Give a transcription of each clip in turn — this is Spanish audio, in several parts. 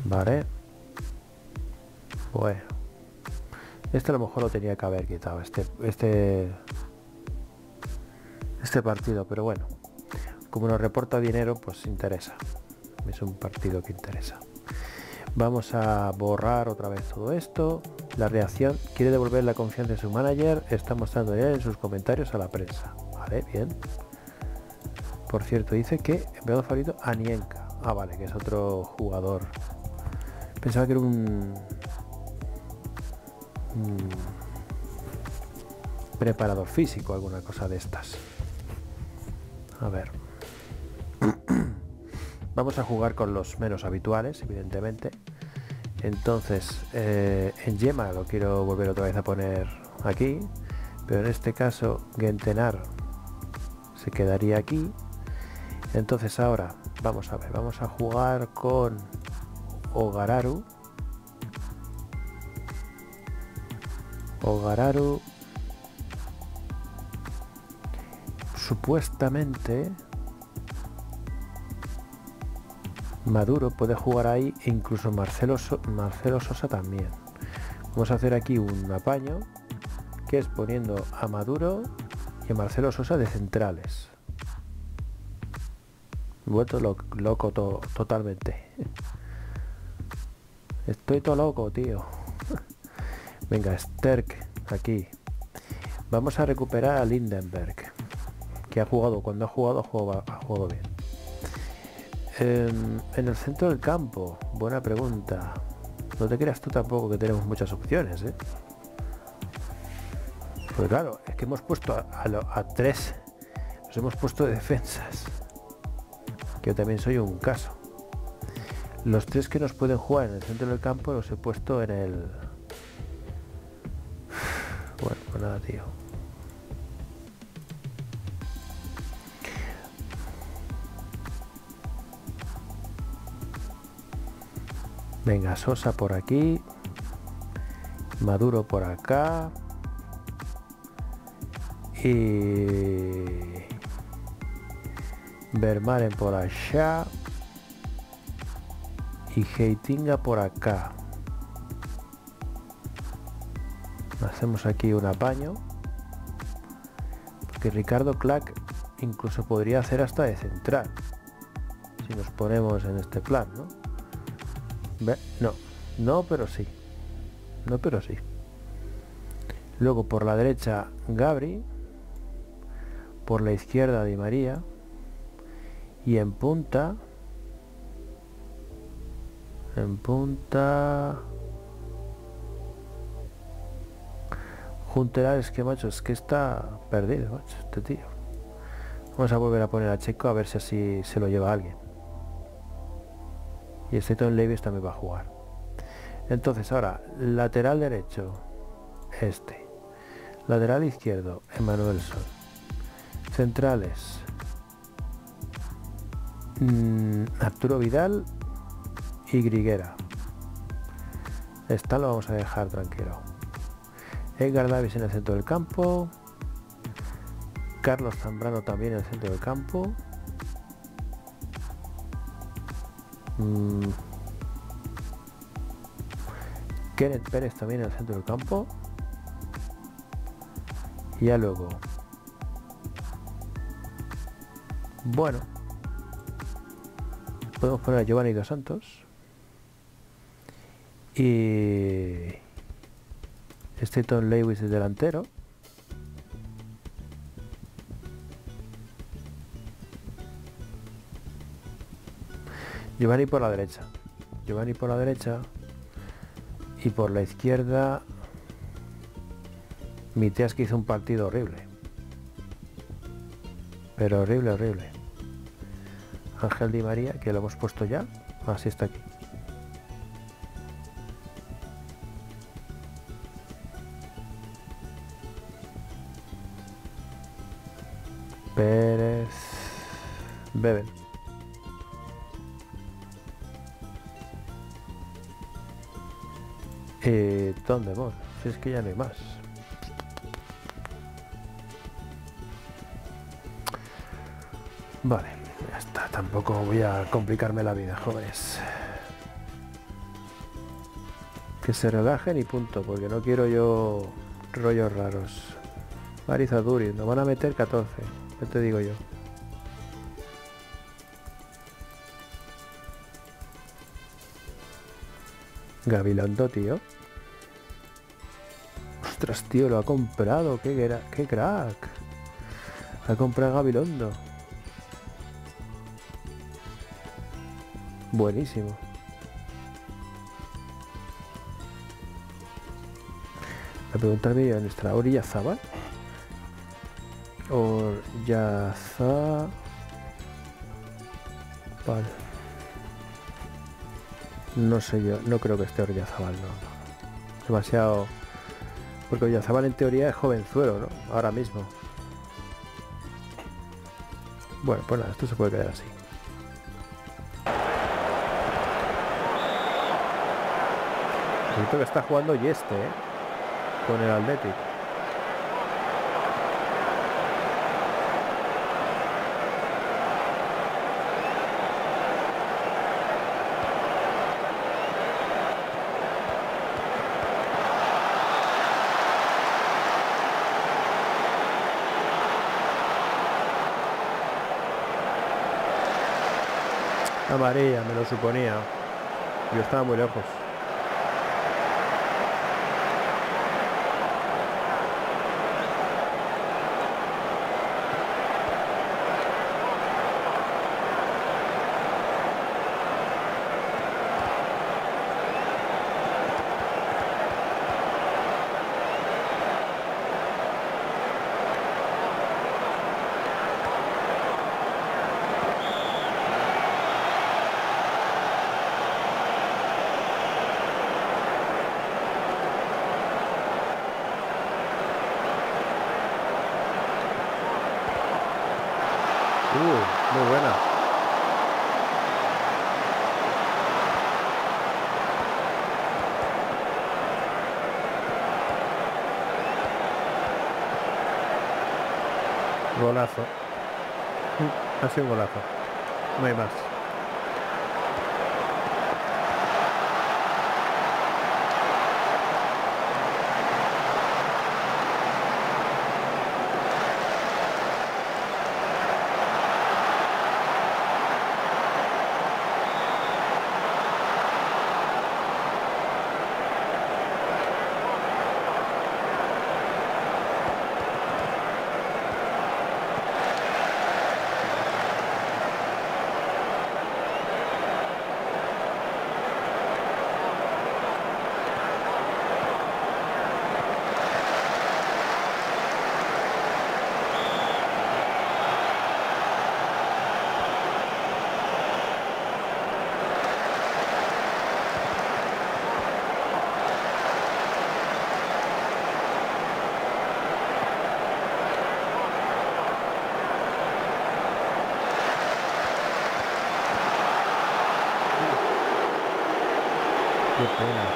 Vale. Bueno. Este a lo mejor lo tenía que haber quitado. Este partido, pero bueno. Como nos reporta dinero, pues interesa. Es un partido que interesa. Vamos a borrar otra vez todo esto. La reacción: quiere devolver la confianza en su manager. Está mostrando ya en sus comentarios a la prensa. Vale, bien. Por cierto, dice que empleado favorito Anienka. Ah, vale, que es otro jugador. Pensaba que era un preparador físico, alguna cosa de estas. A ver. Vamos a jugar con los menos habituales, evidentemente. Entonces, en Yema lo quiero volver otra vez a poner aquí, pero en este caso Gentenar se quedaría aquí. Entonces ahora, vamos a ver, vamos a jugar con Ogararu. Ogararu supuestamente Maduro puede jugar ahí, e incluso Marcelo Sosa también. Vamos a hacer aquí un apaño, que es poniendo a Maduro y a Marcelo Sosa de centrales. Vuelto loco totalmente. Estoy todo loco, tío. Venga, Sterk aquí. Vamos a recuperar a Lindenberg, que ha jugado, cuando ha jugado bien. En el centro del campo, buena pregunta. No te creas tú tampoco que tenemos muchas opciones, ¿eh? Pues claro, es que hemos puesto a tres. Nos hemos puesto de defensas, que yo también soy un caso. Los tres que nos pueden jugar en el centro del campo los he puesto en el... Bueno, pues nada, tío. Venga, Sosa por aquí, Maduro por acá y Vermaelen por allá y Heitinga por acá. Hacemos aquí un apaño, porque Ricardo Clark incluso podría hacer hasta de central si nos ponemos en este plan, ¿no? No, pero sí. No, pero sí. Luego por la derecha Gabri, por la izquierda Di María, y en punta Juntelar. Es que, macho, es que está perdido, macho, este tío. Vamos a volver a poner a Checo, a ver si así se lo lleva alguien. Y Stetton Levis también va a jugar. Entonces ahora, lateral derecho, este. Lateral izquierdo, Emanuelson. Centrales, Arturo Vidal y Griguera. Esta lo vamos a dejar tranquilo. Edgar Davis en el centro del campo. Carlos Zambrano también en el centro del campo. Kenneth Pérez también en el centro del campo. Y ya luego, bueno, podemos poner a Giovanni Dos Santos y Stetton Lewis de delantero. Giovanni por la derecha. Y por la izquierda Miteas, que hizo un partido horrible. Pero horrible. Ángel Di María, que lo hemos puesto ya. Así está aquí. Pérez. Beben. ¿Dónde vamos? Si es que ya no hay más. Vale, ya está. Tampoco voy a complicarme la vida, jóvenes. Que se relajen y punto, porque no quiero yo rollos raros. Marizaduri, nos van a meter 14, ya te digo yo. Gabilondo, tío. Ostras, tío, lo ha comprado. Qué crack. Ha comprado Gabilondo. Buenísimo. La pregunta del millón está Oyarzabal. Oyarzabal. No sé yo, no creo que esté Oyarzabal, no. Demasiado. Porque Oyarzabal en teoría es jovenzuelo, ¿no? Ahora mismo. Bueno, pues nada, esto se puede quedar así. Siento que está jugando Yeste, con el Athletic. Amarilla, me lo suponía. Yo estaba muy lejos. Muy buena. Golazo. Ha sido un golazo. No hay más. Qué pena.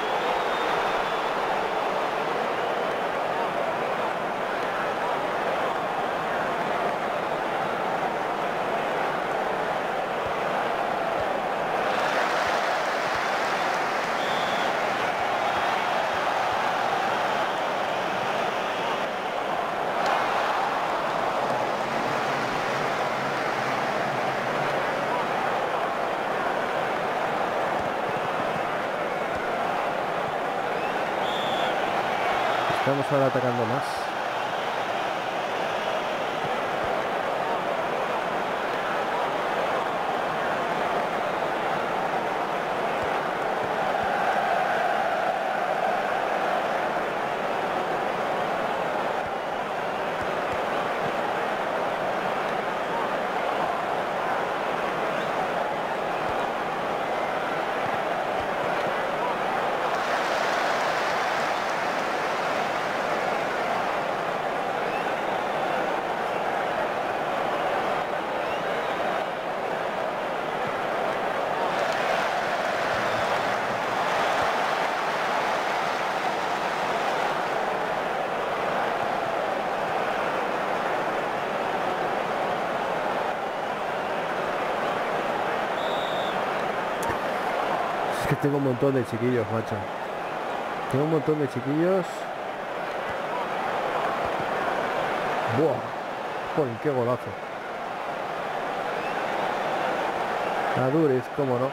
Estamos ahora atacando más. Es que tengo un montón de chiquillos, macho. Tengo un montón de chiquillos. ¡Buah! ¡Joder, qué golazo! Aduriz, cómo no.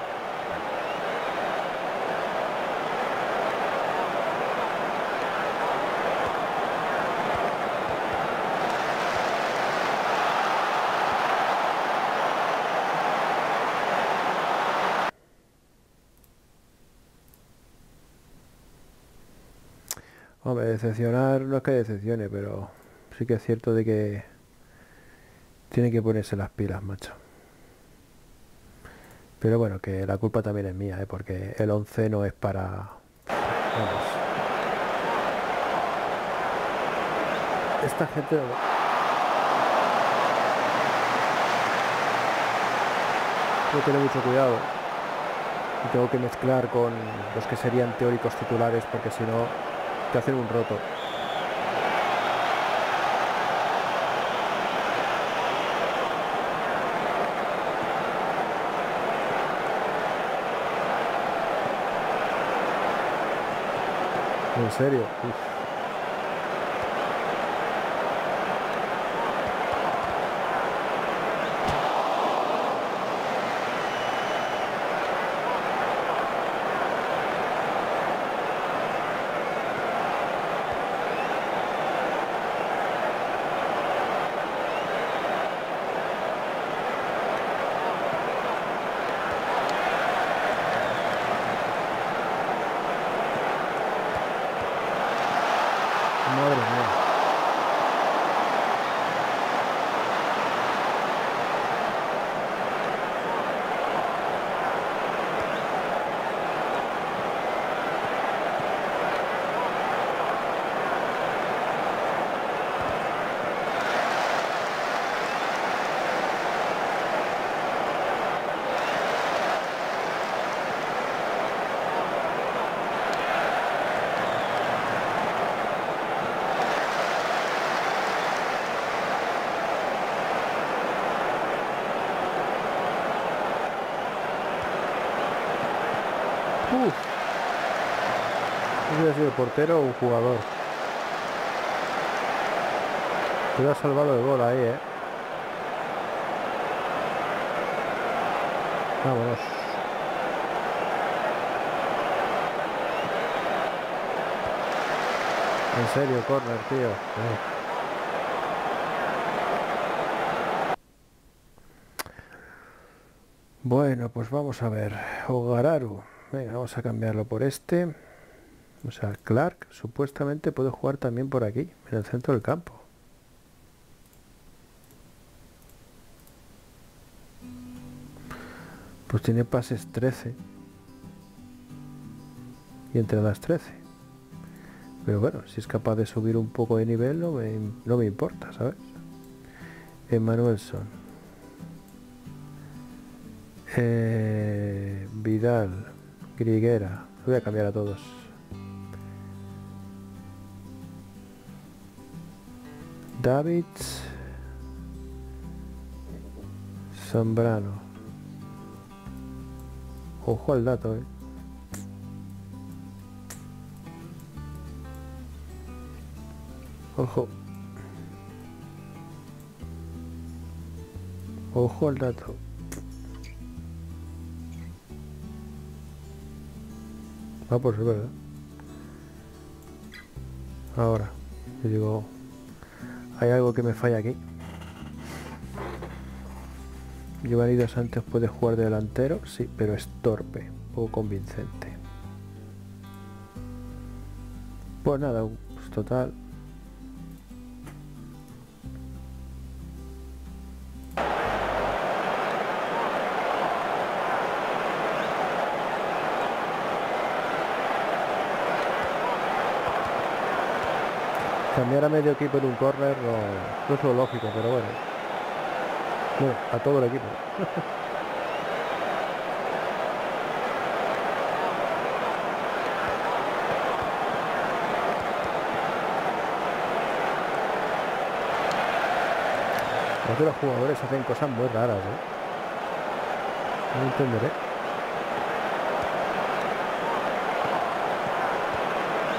Hombre, decepcionar no es que decepcione, pero sí que es cierto de que tiene que ponerse las pilas, macho. Pero bueno, que la culpa también es mía, porque el 11 no es para... Vamos. Esta gente... Tengo que tener mucho cuidado. Y tengo que mezclar con los que serían teóricos titulares, porque si no, te hacen un roto. En serio. Uf. Madre mía. Uf. ¿Hubiera sido el portero o un jugador? Te ha salvado el gol ahí, Vámonos. En serio, córner, tío. Bueno, pues vamos a ver. Ogararu. Venga, vamos a cambiarlo por este. O sea, Clark supuestamente puede jugar también por aquí, en el centro del campo. Pues tiene pases 13. Y entradas 13. Pero bueno, si es capaz de subir un poco de nivel, no me importa, ¿sabes? Emanuelson. Vidal. Griguera. Voy a cambiar a todos. Davids. Zambrano. Ojo al dato, Ojo. Ojo al dato. Va por ser verdad. Ahora, yo digo, hay algo que me falla aquí. Giovanni Dos Santos puede jugar de delantero, sí, pero es torpe, poco convincente. Pues nada, pues total. Cambiar a medio equipo en un córner no es lo lógico, pero bueno. Bueno, a todo el equipo. Creo que los jugadores hacen cosas muy raras, No entenderé.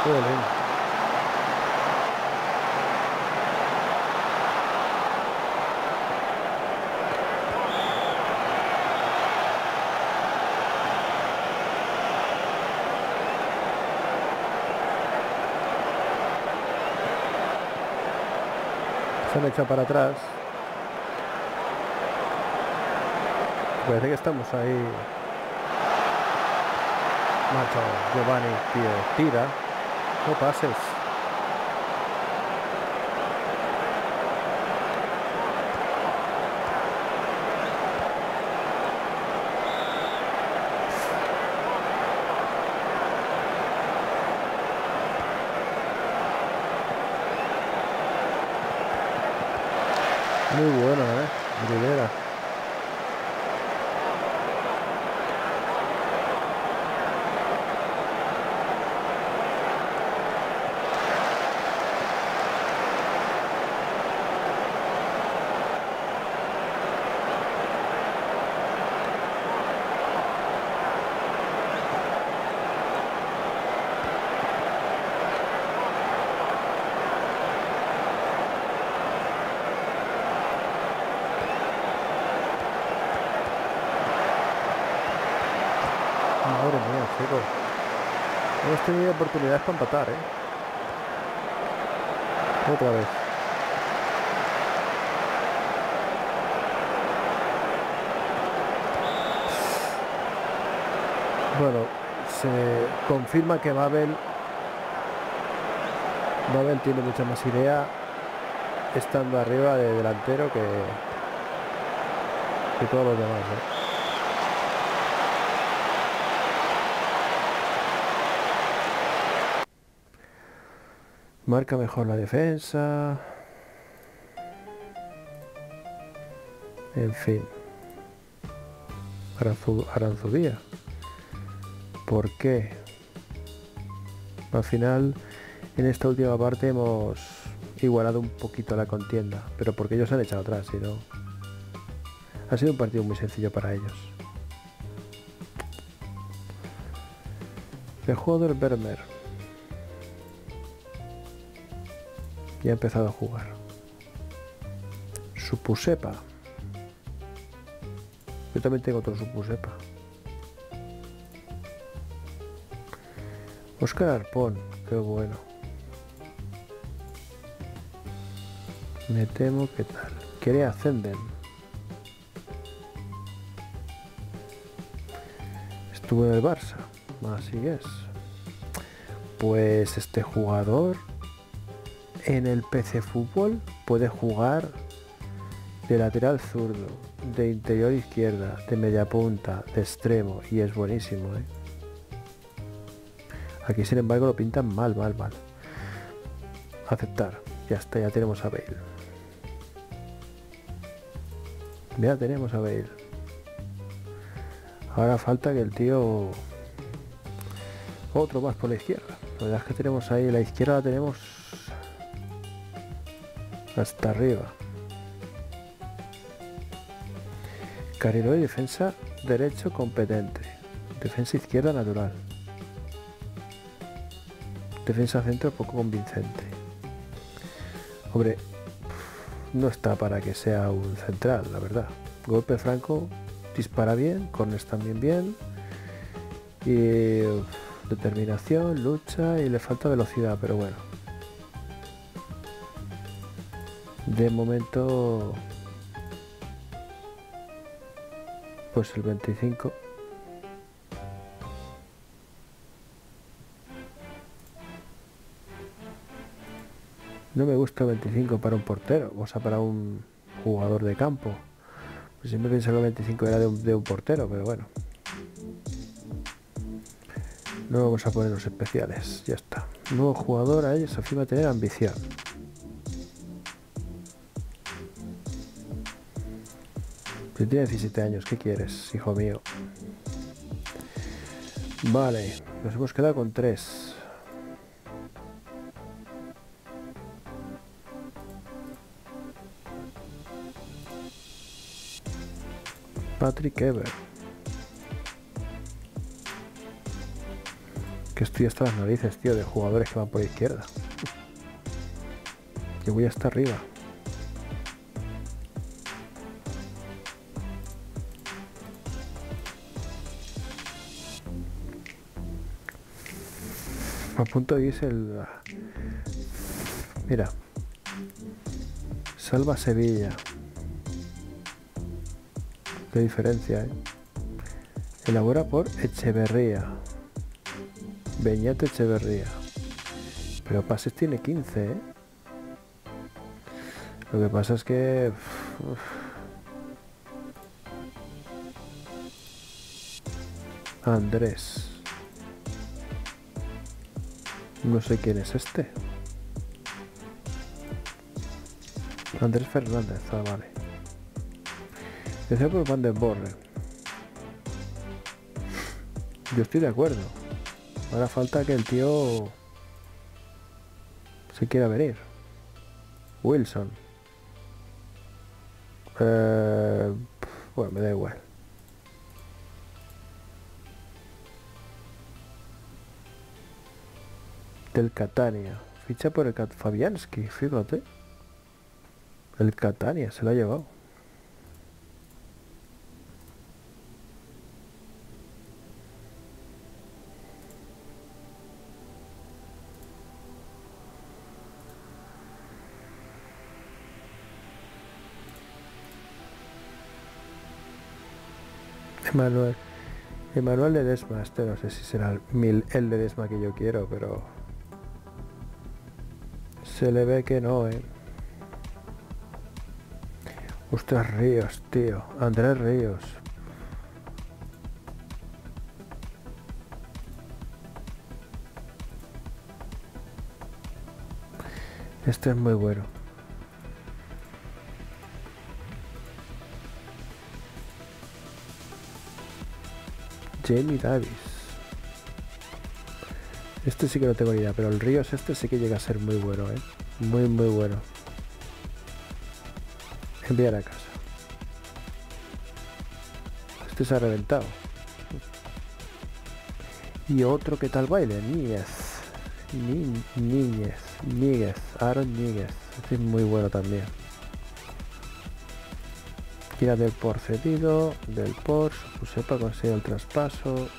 Jolín. Se han echado para atrás. Parece que estamos ahí. Macho, Giovanni, tío, tira. No pases. Muy bueno, Rivera. Madre mía, chicos. Hemos tenido oportunidades para empatar, Otra vez. Bueno, se confirma que Babel tiene mucha más idea estando arriba de delantero que todos los demás, Marca mejor la defensa. En fin. Aranzubía. ¿Por qué? Al final, en esta última parte hemos igualado un poquito la contienda, pero porque ellos han echado atrás, y no. Ha sido un partido muy sencillo para ellos. El jugador Vermeer ya ha empezado a jugar. Supusepa. Yo también tengo otro Supusepa. Oscar Arpón, qué bueno. Me temo que tal. Quiere ascender. Estuvo en el Barça. Así es. Pues este jugador en el PC Fútbol puede jugar de lateral zurdo, de interior izquierda, de media punta, de extremo, y es buenísimo, Aquí sin embargo lo pintan mal. Aceptar. Ya está, ya tenemos a Bale. Ya tenemos a Bale. Ahora falta que el tío... Otro más por la izquierda. La verdad es que tenemos ahí, la izquierda la tenemos hasta arriba. Carrillo y defensa derecho competente. Defensa izquierda natural. Defensa centro poco convincente. Hombre, no está para que sea un central, la verdad. Golpe franco, dispara bien, corners también bien. Y determinación, lucha, y le falta velocidad, pero bueno. De momento, pues el 25. No me gusta el 25 para un portero, o sea, para un jugador de campo. Pues siempre pensé que el 25 era de un portero, pero bueno. No vamos a poner los especiales, ya está. Nuevo jugador, a ellos afirma tener ambición. Si tiene 17 años, ¿qué quieres, hijo mío? Vale, nos hemos quedado con 3. Patrick Ever. Que estoy hasta las narices, tío, de jugadores que van por izquierda. Yo voy hasta arriba. A punto de irse el... Mira. Salva Sevilla. Qué diferencia, ¿eh? Elabora por Echeverría. Beñat Echeverría. Pero pases tiene 15, ¿eh? Lo que pasa es que... Andrés. No sé quién es este. Andrés Fernández, vale. Decía por Van den Borre. Yo estoy de acuerdo. Ahora falta que el tío se quiera venir. Wilson. Bueno, me da igual. Del Catania. Ficha por el Fabianski, fíjate. El Catania se lo ha llevado. Emanuel Ledesma, este no sé si será el Ledesma que yo quiero, pero se le ve que no, ¿eh? Ostras, Ríos, tío. Andrés Ríos. Este es muy bueno. Jamie Davis. Este sí que no tengo ni idea, pero el Ríos este sí que llega a ser muy bueno, ¿eh? Muy, muy bueno. Enviar a casa. Este se ha reventado. Y otro que tal baile, Níguez, Aaron Níguez. Este es muy bueno también. Gira del por cedido, del por, Susepa consigue el traspaso.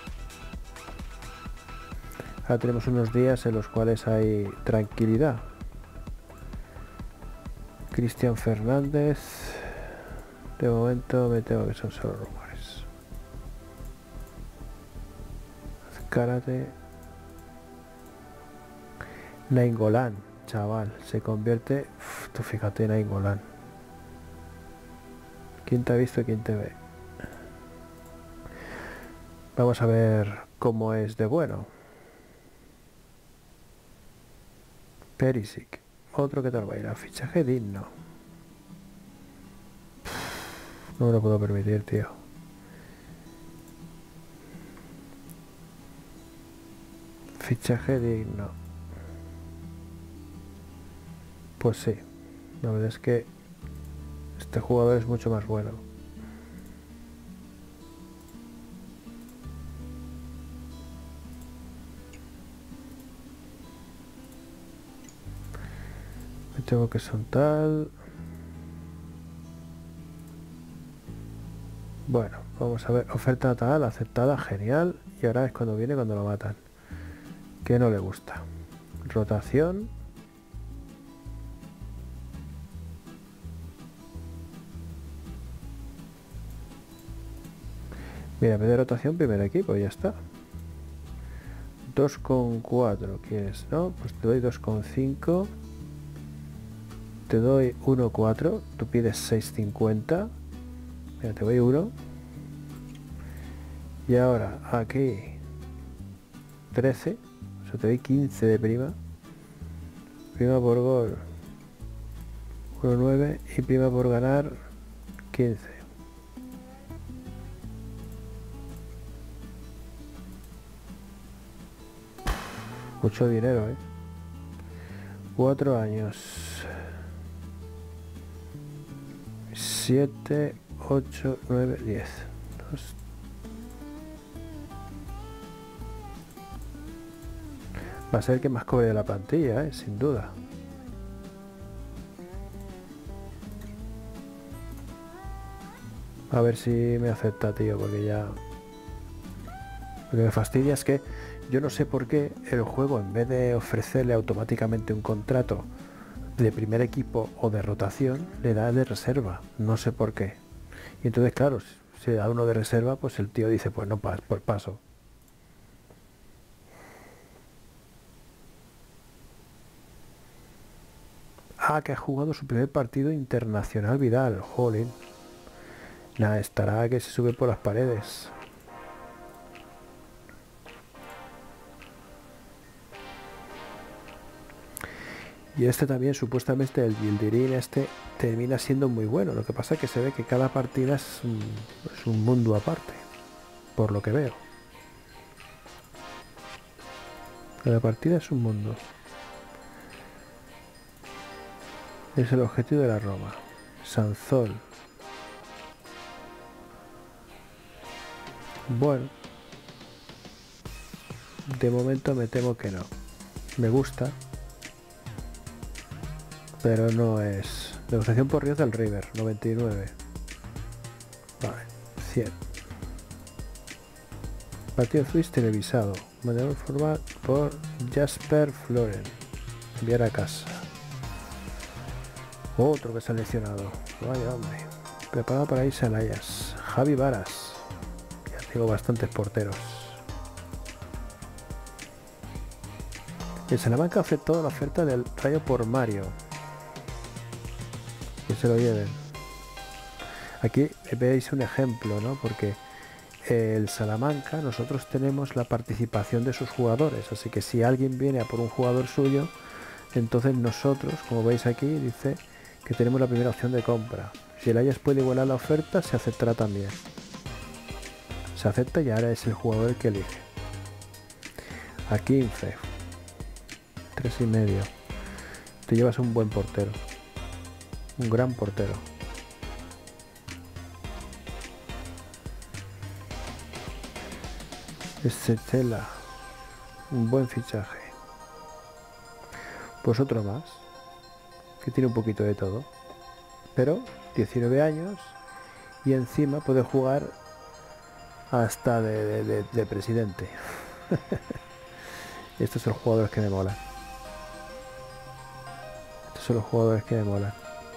Ahora tenemos unos días en los cuales hay tranquilidad. Cristian Fernández. De momento me temo que son solo rumores. Karate. Nainggolan, chaval, se convierte. Tú fíjate, Nainggolan. ¿Quién te ha visto y quién te ve? Vamos a ver cómo es de bueno. Perisic. Otro que tal va a ir a fichaje digno. No me lo puedo permitir, tío. Fichaje digno. Pues sí. La verdad es que este jugador es mucho más bueno. Me tengo que soltar. Bueno, vamos a ver. Oferta tal, aceptada, genial. Y ahora es cuando viene cuando lo matan. Que no le gusta. Rotación. Mira, en vez de rotación, primer equipo, ya está. 2,4 quieres, ¿no? Pues te doy 2,5. Te doy 1,4. Tú pides 6,50. Mira, te doy 1. Y ahora aquí 13. O sea, te doy 15 de prima. Prima por gol 1,9 y prima por ganar 15. Mucho dinero, 4 años. 7, 8, 9, 10. Va a ser el que más cobre de la plantilla, sin duda. A ver si me acepta, tío, porque ya... Lo que me fastidia es que yo no sé por qué el juego, en vez de ofrecerle automáticamente un contrato de primer equipo o de rotación, le da de reserva. No sé por qué. Y entonces, claro, si le da uno de reserva, pues el tío dice, pues no, pues paso. Ah, que ha jugado su primer partido internacional Vidal. Jolín. Nada, estará que se sube por las paredes. Y este también, supuestamente, el Yildirim este termina siendo muy bueno. Lo que pasa es que se ve que cada partida es un mundo aparte, por lo que veo. Cada partida es un mundo. Es el objetivo de la Roma. Sanzol. Bueno. De momento me temo que no. Me gusta. Pero no es... Negociación por Ríos del River, 99. Vale, 100. Partido Swiss televisado. Mandador formal por Jasper Floren. Enviar a casa. Otro que se ha lesionado. Vaya hombre. Preparado para irse a Layas. Javi Varas. Ya tengo bastantes porteros. El Salamanca aceptó la oferta del Rayo por Mario. Que se lo lleven. Aquí veis un ejemplo, ¿no? Porque el Salamanca, nosotros tenemos la participación de sus jugadores, así que si alguien viene a por un jugador suyo, entonces nosotros, como veis aquí, dice que tenemos la primera opción de compra. Si el Ajax puede igualar la oferta, se aceptará también. Se acepta y ahora es el jugador el que elige. A 15. 3,5. Te llevas un buen portero. Un gran portero. Estela. Un buen fichaje. Pues otro más. Que tiene un poquito de todo. Pero 19 años. Y encima puede jugar hasta de presidente. Estos son los jugadores que me molan. Estos son los jugadores que me molan.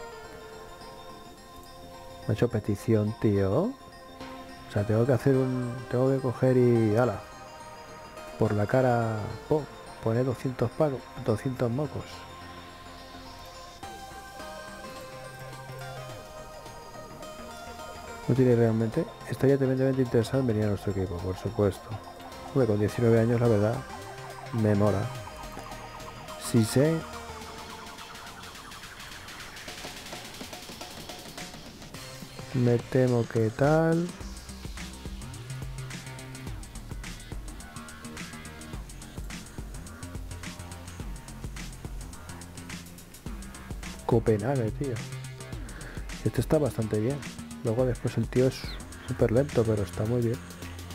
Me ha hecho petición, tío. O sea, tengo que hacer tengo que coger y... ¡Hala! Por la cara... poner 200 pagos, 200 mocos. No tiene realmente... Estaría tremendamente interesado en venir a nuestro equipo, por supuesto. Hombre, con 19 años, la verdad, me mola. Si sé... Me temo que tal... Copenhague, tío. Este está bastante bien. Luego después el tío es súper lento, pero está muy bien.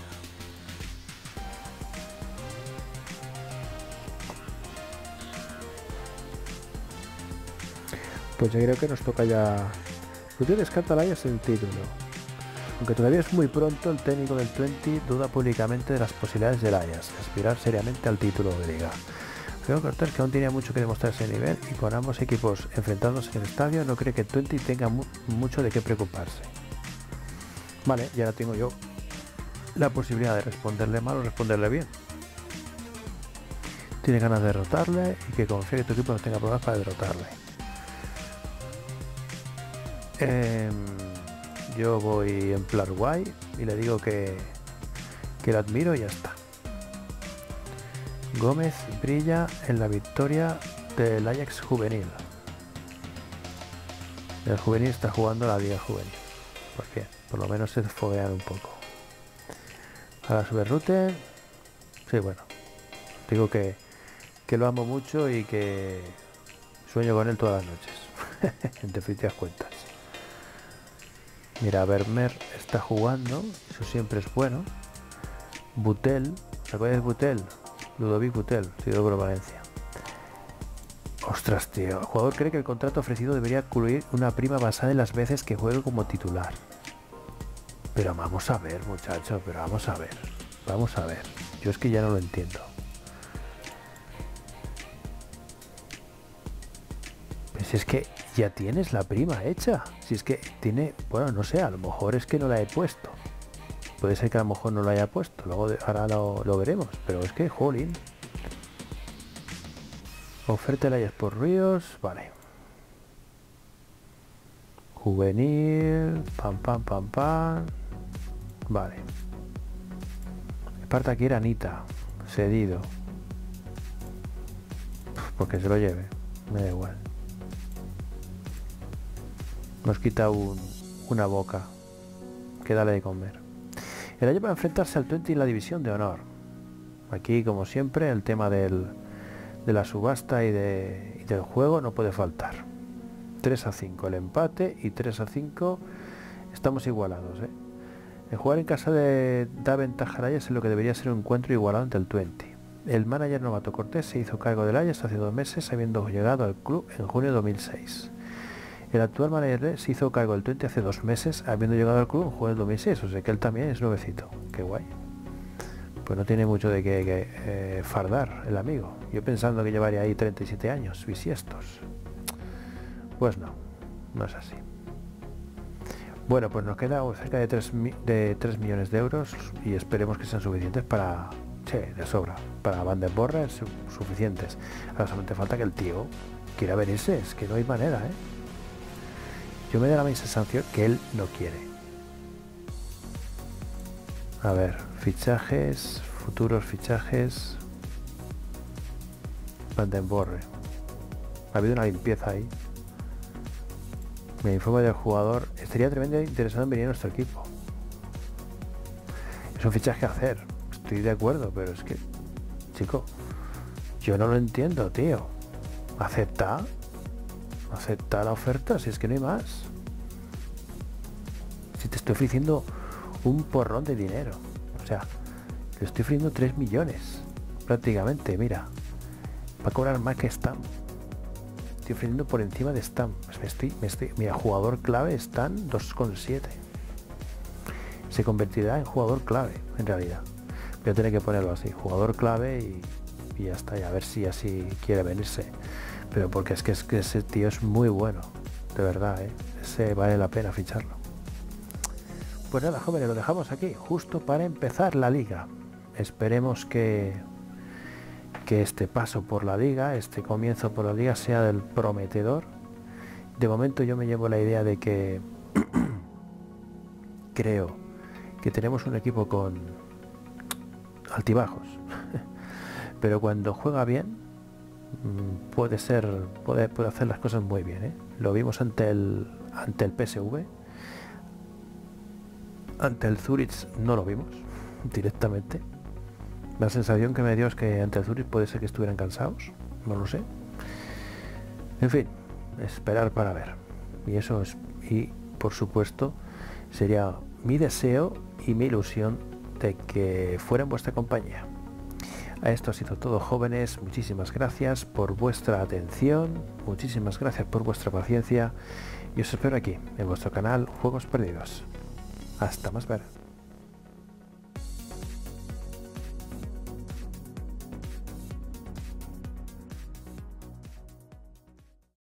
Pues yo creo que nos toca ya... Usted descarta al Ajax el título. Aunque todavía es muy pronto, el técnico del Twente duda públicamente de las posibilidades del Ajax de aspirar seriamente al título de liga. Creo que aún tenía mucho que demostrar ese nivel y con ambos equipos enfrentándose en el estadio no cree que Twente tenga mucho de qué preocuparse. Vale, ya tengo yo la posibilidad de responderle mal o responderle bien. Tiene ganas de derrotarle y que confíe que tu equipo no tenga problemas para derrotarle. Yo voy en plan guay y le digo que lo admiro y ya está. Gómez brilla en la victoria del Ajax juvenil. El juvenil está jugando la liga juvenil. Pues bien, por lo menos se foguean un poco. Ahora sube Rute. Sí, bueno. Digo que lo amo mucho y que sueño con él todas las noches. En definitivas cuentas. Mira, Vermeer está jugando. Eso siempre es bueno. Butel. ¿Recuerdas Butel? Ludovic Butel, Ciudad de Valencia. Ostras, tío. El jugador cree que el contrato ofrecido debería incluir una prima basada en las veces que juegue como titular. Pero vamos a ver, muchachos, pero vamos a ver. Vamos a ver. Yo es que ya no lo entiendo. Pues es que ya tienes la prima hecha. Si es que tiene... Bueno, no sé, a lo mejor es que no la he puesto. Puede ser que a lo mejor no lo haya puesto. Luego ahora lo veremos. Pero es que, jolín. Oferta de la por Ríos. Vale. Juvenil. Pam, pam, pam, pam. Vale. Esparta aquí era Anita. Cedido. Porque se lo lleve. Me da igual. Nos quita una boca. Que dale de comer. El año para enfrentarse al 20 en la división de honor. Aquí, como siempre, el tema de la subasta y del juego no puede faltar. 3-5 el empate y 3-5 estamos igualados. El jugar en casa da ventaja al Ajax en lo que debería ser un encuentro igualado ante el 20. El manager novato Cortés se hizo cargo del Ajax hace 2 meses, habiendo llegado al club en junio de 2006. El actual manager se hizo cargo del 20 hace 2 meses, habiendo llegado al club en junio de 2006, o sea que él también es nuevecito. Qué guay. Pues no tiene mucho de qué fardar el amigo. Yo pensando que llevaría ahí 37 años, bisiestos. Pues no, no es así. Bueno, pues nos queda cerca de 3 millones de euros y esperemos que sean suficientes para... Sí, de sobra. Para Van den Borre suficientes. Ahora solamente falta que el tío quiera venirse, es que no hay manera, Yo me da la misma sensación que él no quiere. A ver, fichajes, futuros fichajes. Van den Borre. Ha habido una limpieza ahí. Me informa del jugador. Estaría tremendamente interesado en venir a nuestro equipo. Es un fichaje a hacer. Estoy de acuerdo, pero es que... Chico, yo no lo entiendo, tío. ¿Acepta la oferta? Si es que no hay más. Si te estoy ofreciendo un porrón de dinero. O sea, te estoy ofreciendo 3 millones. Prácticamente, mira. Va a cobrar más que Stam. Estoy ofreciendo por encima de Stam. Mira, jugador clave Stam 2,7. Se convertirá en jugador clave, en realidad. Voy a tener que ponerlo así, jugador clave y ya está, y a ver si así quiere venirse. Pero porque es que ese tío es muy bueno, de verdad, ese vale la pena ficharlo. Pues nada, jóvenes, lo dejamos aquí, justo para empezar la liga. Esperemos que este paso por la liga, este comienzo por la liga sea del prometedor. De momento yo me llevo la idea de que creo que tenemos un equipo con altibajos, pero cuando juega bien puede hacer las cosas muy bien, Lo vimos ante el PSV, ante el Zurich no lo vimos directamente. La sensación que me dio es que ante el Zurich puede ser que estuvieran cansados, no lo sé. En fin, esperar para ver. Y eso es, y por supuesto sería mi deseo y mi ilusión de que fuera en vuestra compañía. A esto ha sido todo, jóvenes. Muchísimas gracias por vuestra atención, muchísimas gracias por vuestra paciencia y os espero aquí en vuestro canal Juegos Perdidos. Hasta más ver.